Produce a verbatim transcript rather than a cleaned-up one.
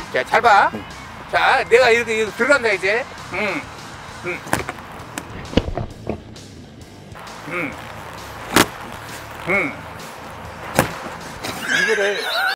자, 잘 봐. 자, 내가 이렇게, 이렇게 들어간다, 이제. 음. 음. 음. 음. 이거를